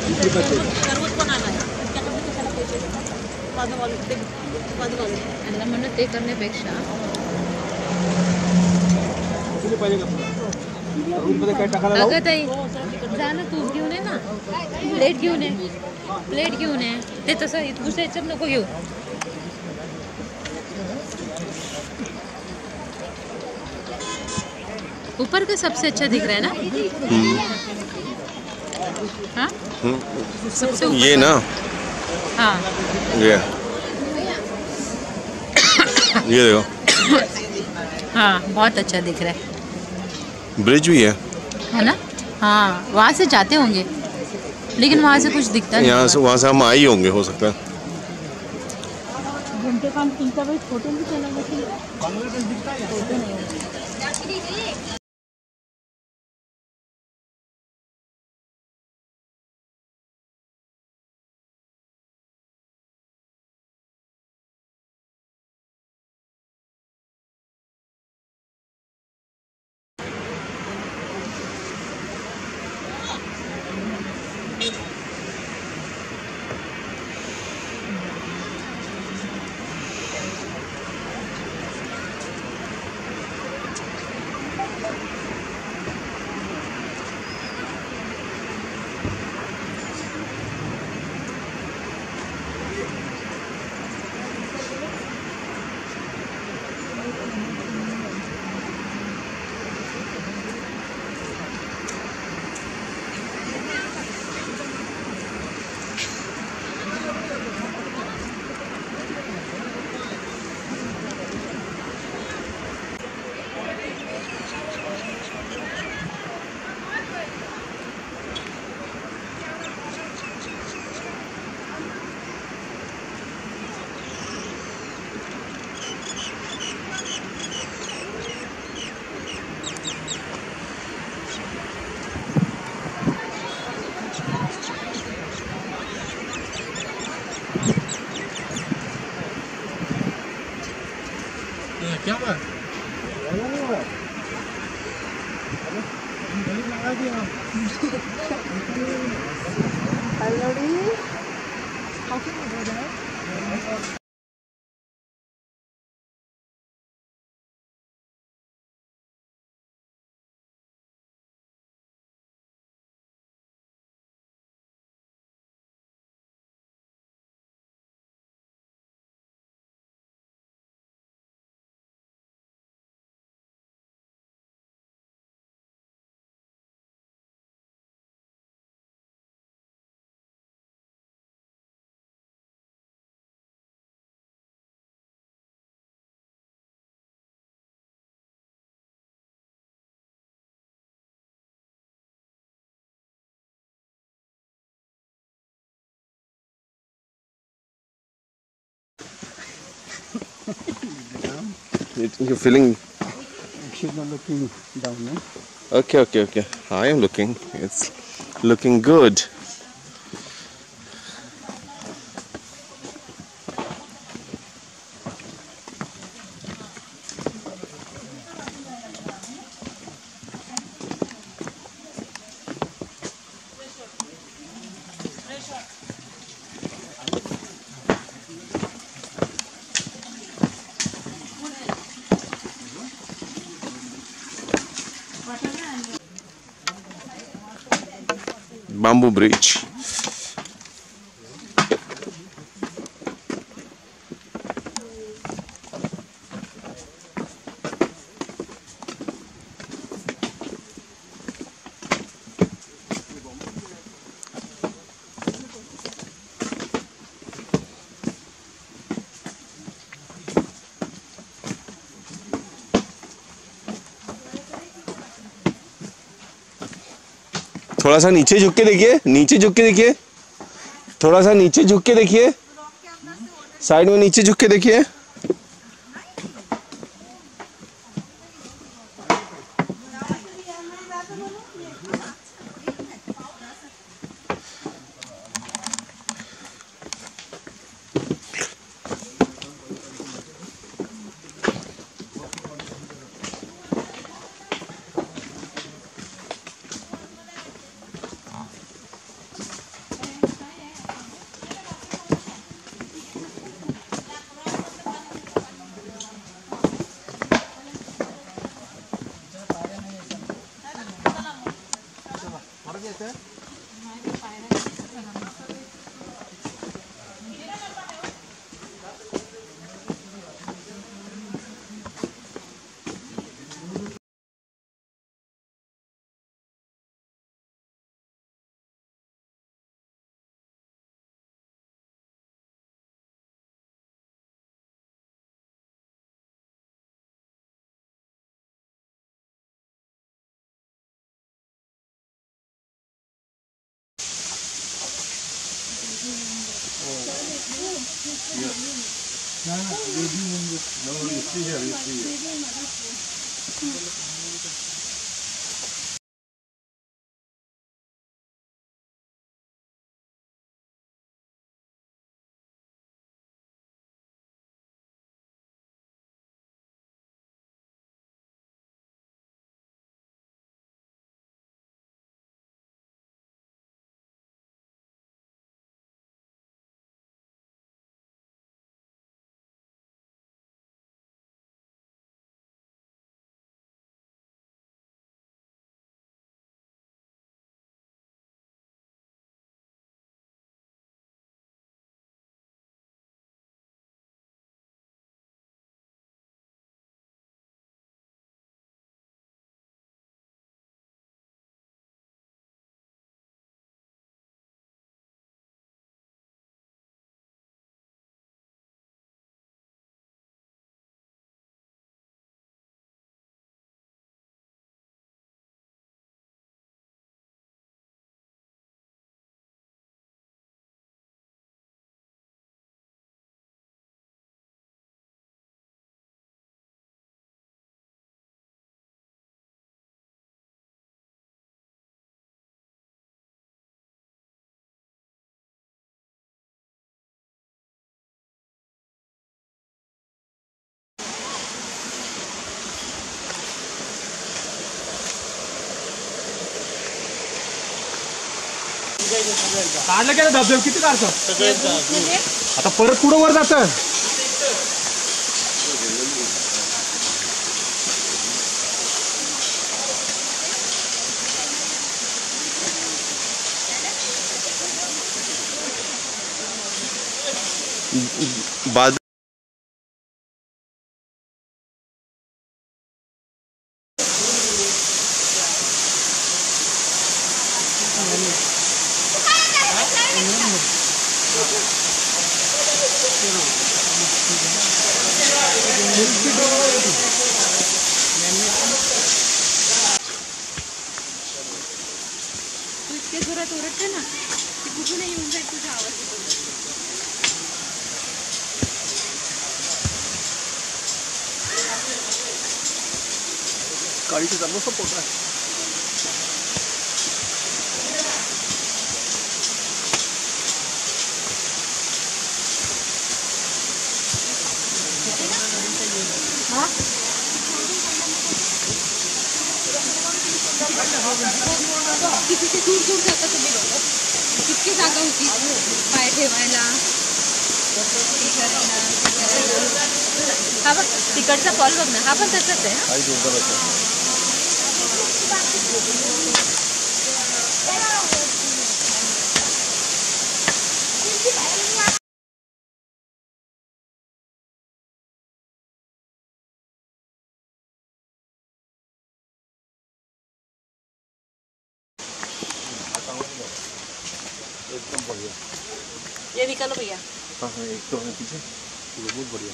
यांना म्हणलं ते करण्यापेक्षा अगं ताई जा ना, तूप घेऊन ये ना, प्लेट घेऊन ये, प्लेट घेऊन ये. ते तसं दुसऱ्या याच्यात नको घेऊ. ऊपर का सबसे अच्छा दिख रहा है ना? हाँ सबसे ऊपर ये ना. हाँ ये देखो. हाँ बहुत अच्छा दिख रहा है. ब्रिज भी है ना? हाँ वहाँ से जाते होंगे, लेकिन वहाँ से कुछ दिखता नहीं. यहाँ से वहाँ से हम आई होंगे, हो सकता है. घंटे का फोटो भी चला क्या बात You're feeling. She's not looking down, no? Okay. I am looking. It's looking good. Bamboo bridge. थोड़ा सा नीचे झुक के देखिए, नीचे झुक के देखिए, थोड़ा सा नीचे झुक के देखिए, साइड में नीचे झुक के देखिए. काढलं गेलं धबधब किती काढतं आता परत पुढं वर जातं बाद इतके जोरात ओरडते ना की कुठूनही येऊन जाईल तुझा आवाज येतो. गाडीचं चांगलं सपोर्ट आहे किती दूर दूर जाता तुम्ही लोक कितकी जागा होती पाय ठेवायला हा बघ तिकडचा फॉल बघ ना हा पण तसंच आहे ना एकदम बढ़िया ये निकालो भैया. हाँ हाँ एक तो है पीछे ये बहुत बढ़िया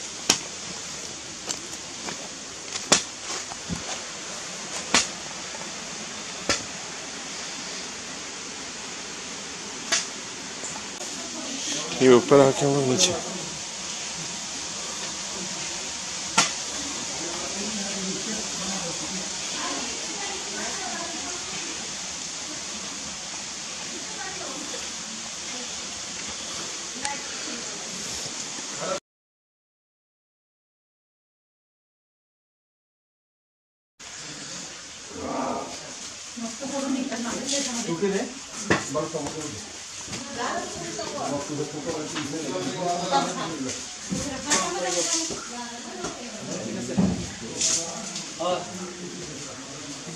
ये ऊपर आके वो नीचे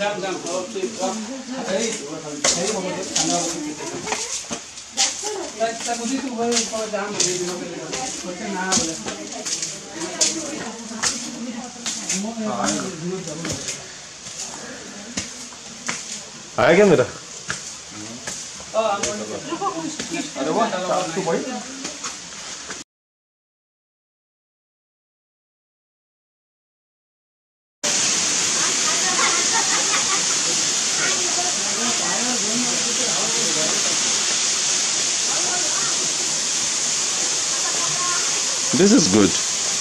आया क्या मेरा? This is good.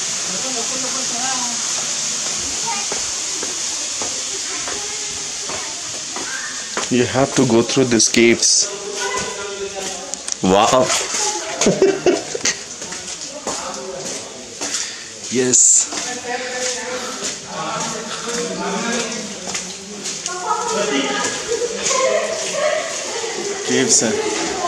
You have to go through these caves. Wow. Yes. Caves हैं.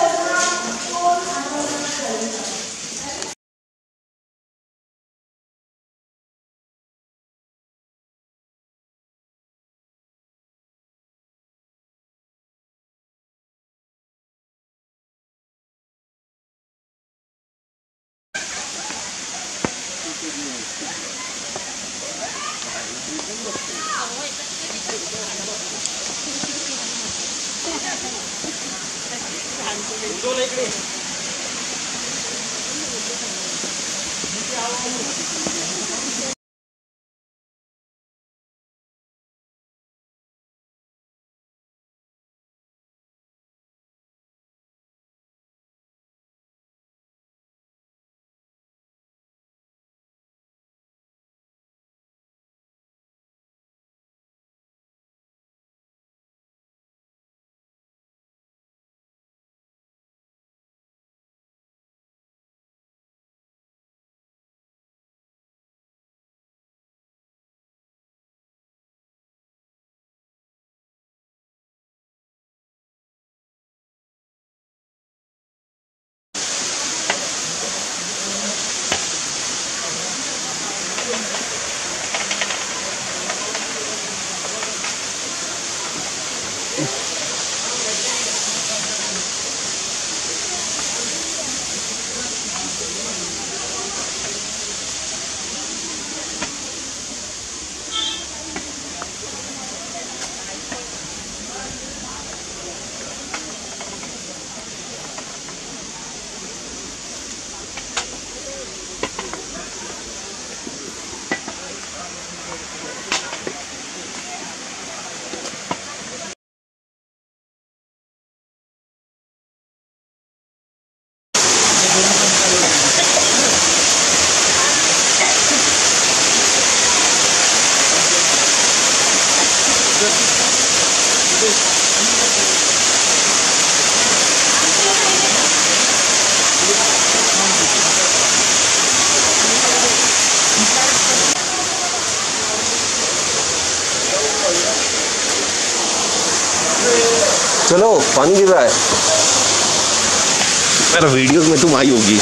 चलो पानी गिर रहा है। मेरा वीडियोस में तुम आई होगी।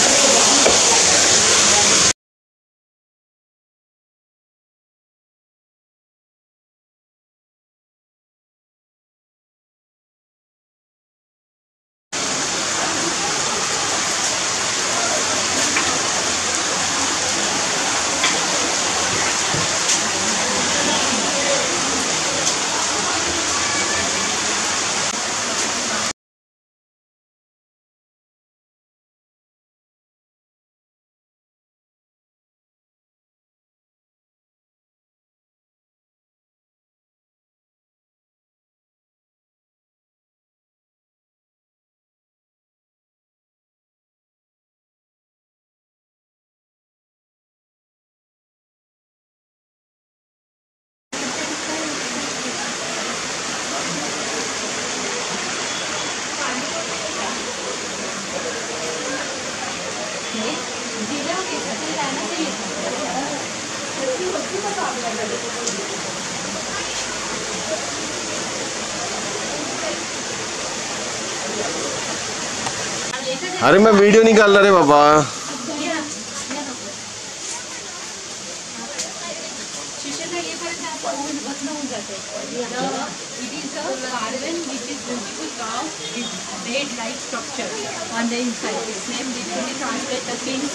अरे मैं वीडियो निकाल रहा रे बाबा। It is a carbon which is beautiful cow with blade-like structure on the inside. Its name literally translates the king's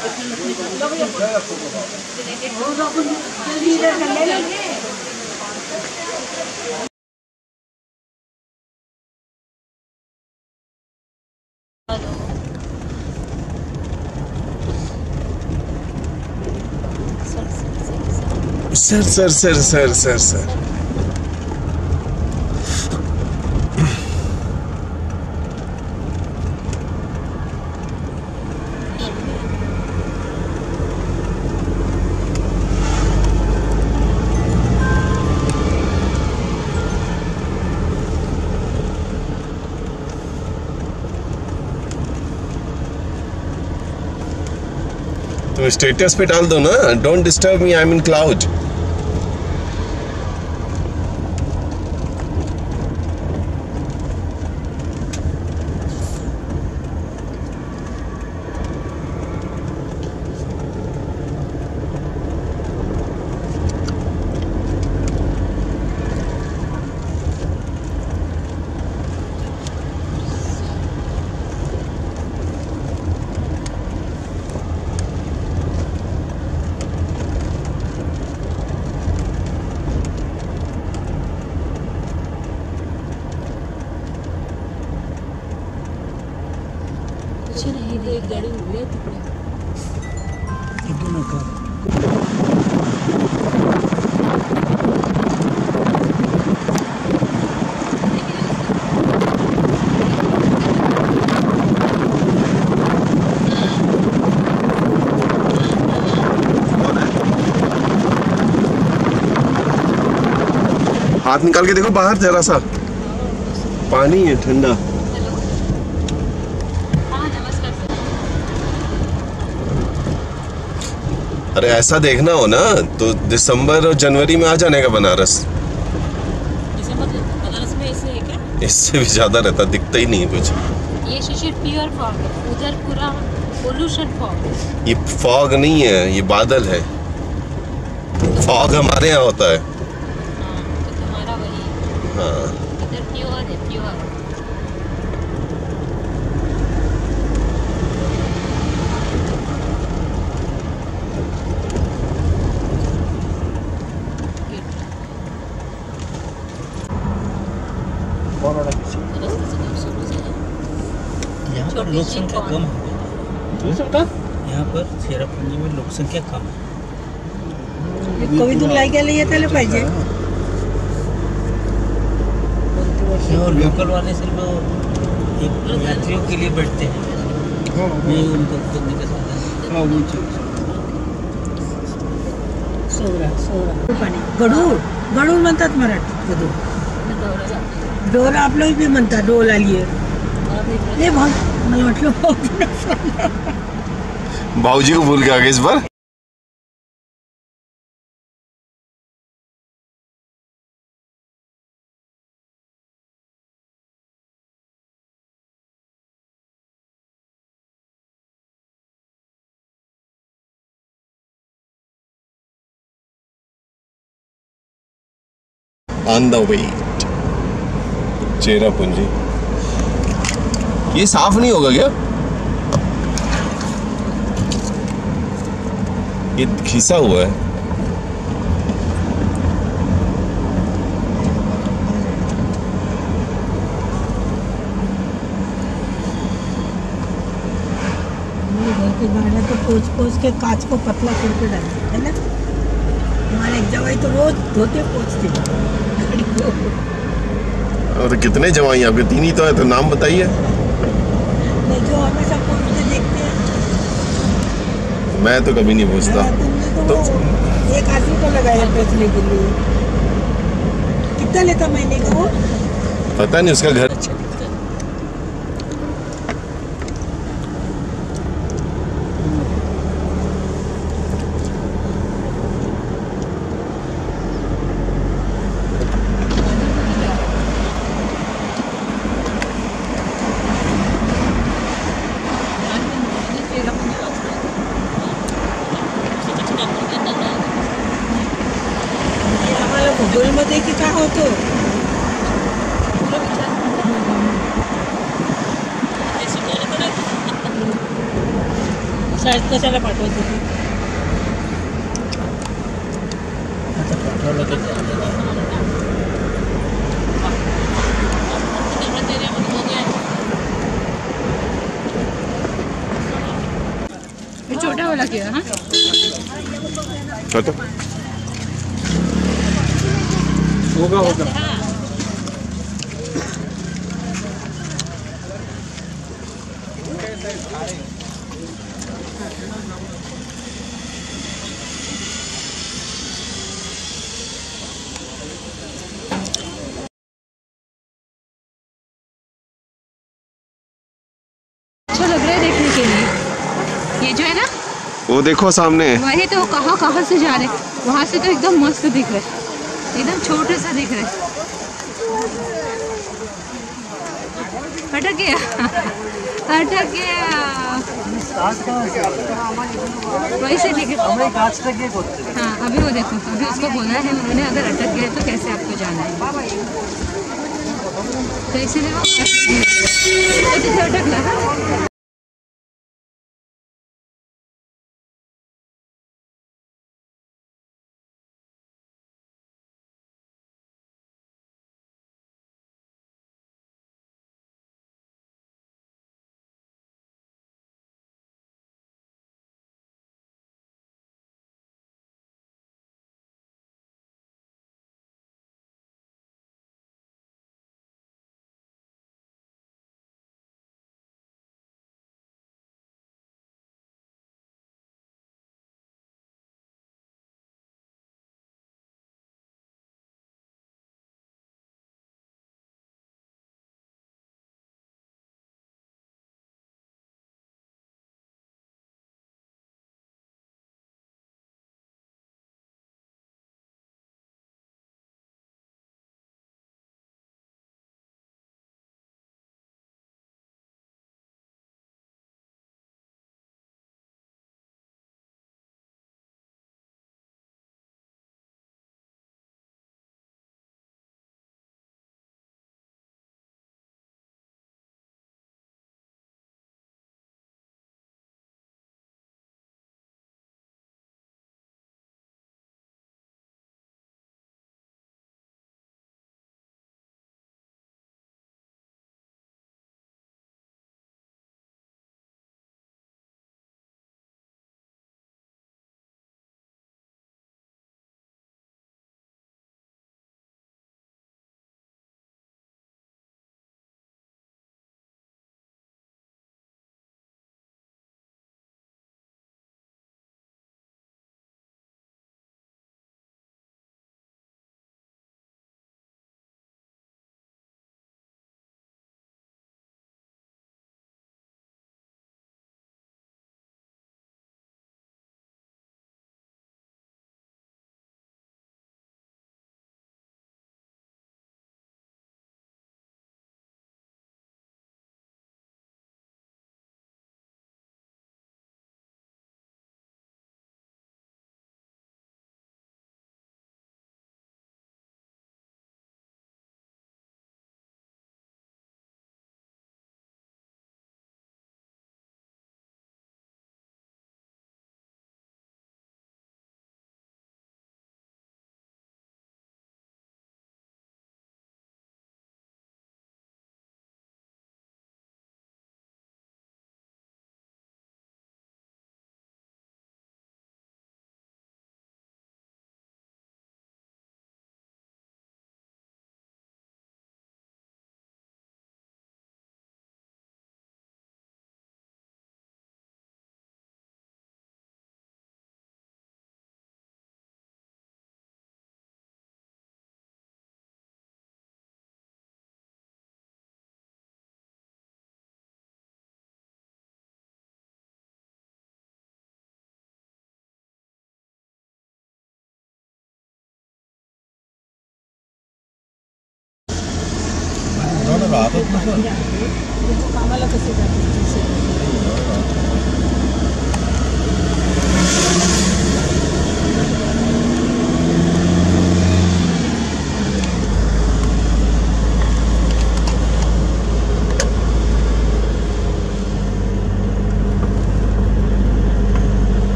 sir तो स्टेटस पे डाल दो ना, don't disturb me, I am in cloud. एक गाड़ी हुई है हाथ निकाल के देखो बाहर, जरा सा पानी है ठंडा। अरे ऐसा देखना हो ना तो दिसंबर और जनवरी में आ जाने का बनारस। बनारस में ऐसे है क्या? इससे भी ज्यादा रहता, दिखता ही नहीं है कुछ। ये शिशिर प्योर फॉग है, उधर पूरा पोल्यूशन फॉग। ये फॉग नहीं है, ये बादल है। फॉग हमारे यहाँ होता है। तो तुम्हारा वही। हाँ इधर प्योर है, प्योर। यहाँ पर लोक संख्या कम है। यहाँ पर चेरापुंजी में लोक संख्या कम है। कोविदुल्ला गेले येताले पाहिजे। और लोकल वाले सिर्फ एक यात्रियों के लिए बैठते हैं। मैं उनको खुद के साथ सोरा पाणी गडूळ गडूळ म्हणतात मराठीत गडूळ। डोरा आपलं भी म्हणतात, डोल आली आहे। ये भाग मला वाटलं भाऊजी को भूल के आ गए इस बार। On the way Cherrapunji. ये साफ नहीं होगा क्या? ये घिसा हुआ है। घर के गाड़ा तो पोंछ के कांच को पतला करके डालते है ना। हमारे एक जवाई तो रोज धोते पोंछते गाड़ी को। और कितने जवाई आपके? 3 ही तो है, तो नाम बताइए। नहीं, जो हमेशा पोंछते देखते हैं। मैं तो कभी नहीं पूछता। तुमने तो एक आदमी को लगाया पोंछने के लिए। कितना लेता महीने का वो? पता नहीं, उसका घर मोबाईलमध्ये की काय होतं शाळेत कशाला पाठवत होती आता पाठवावं लागेल. छोटा वाला किया हाँ तो होगा होगा. अच्छा लग रहा है देखने के लिए. ये जो है ना वो देखो सामने. वही तो कहाँ से जा रहे हैं. वहाँ से तो एकदम मस्त दिख रहा है. एकदम छोटा सा दिख रहा है. अटक गया अटक गया. वैसे दिख रहा. हाँ अभी वो देखो अभी उसको बोला है उन्होंने अगर अटक गया तो कैसे आपको जाना है. तो इसीलिए वो अटक लगा. राहतात ना सर.